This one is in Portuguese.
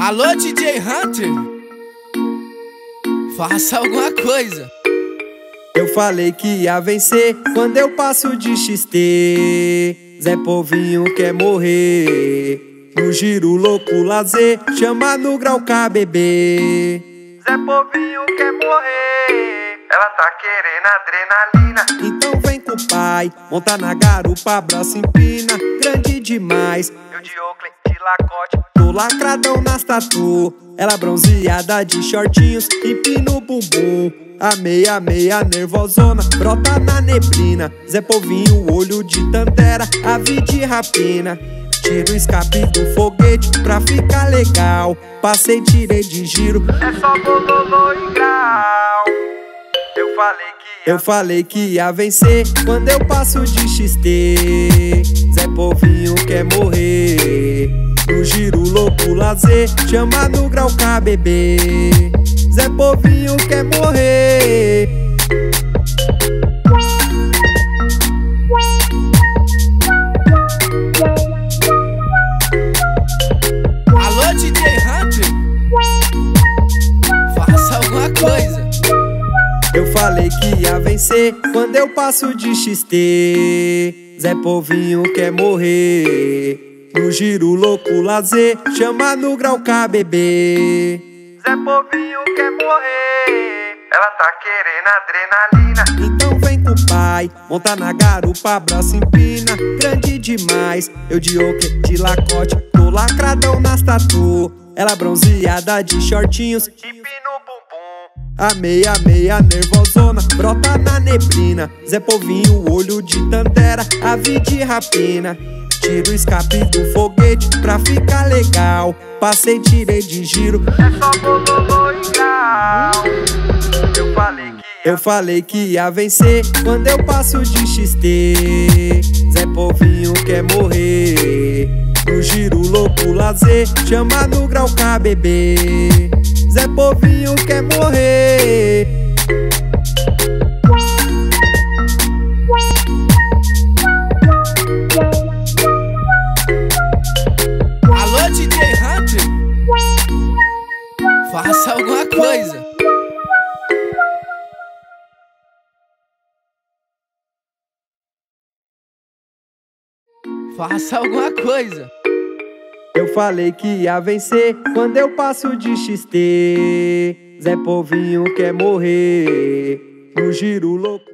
Alô, DJ Hunter, faça alguma coisa. Eu falei que ia vencer quando eu passo de XT. Zé Povinho quer morrer no giro louco lazer, chama no grau KBB. Zé Povinho quer morrer, ela tá querendo adrenalina. Então vem com o pai, monta na garupa, braço empina, grande demais. Eu de Oakley, de Lacoste, tô lacradão nas tatu. Ela bronzeada de shortinhos, empina o bumbum. A meia nervosona, brota na neblina. Zé Povinho, olho de tantera, ave de rapina. Tira o escape do foguete pra ficar legal. Passei, tirei de giro, é só bololô e grau. Eu falei que ia vencer quando eu passo de XT. Zé Povinho quer morrer no giro louco lazer, chama no grau KBB. Zé Povinho quer morrer. Alô, DJ Hunter, faça alguma coisa. Eu falei que ia vencer quando eu passo de XT. Zé Povinho quer morrer no giro louco lazer, chama no grau KBB. Zé Povinho quer morrer, ela tá querendo adrenalina. Então vem com o pai, monta na garupa, braço empina, grande demais. Eu de Oakley, de Lacoste, tô lacradão nas tatu. Ela bronzeada de shortinhos, empina o bumbum. a meia nervosona, brota na neblina. Zé Povinho, olho de tantera, ave de rapina. Tira o escape do foguete pra ficar legal. Passei, tirei de giro, é só bololô e grau. Eu falei que ia vencer quando eu passo de XT. Zé Povinho quer morrer no giro louco lazer, chama no grau KBB. Zé Povinho quer morrer. Alô, DJ Hunter, faça alguma coisa. Faça alguma coisa. Eu falei que ia vencer quando eu passo de XT. Zé Povinho quer morrer no giro louco.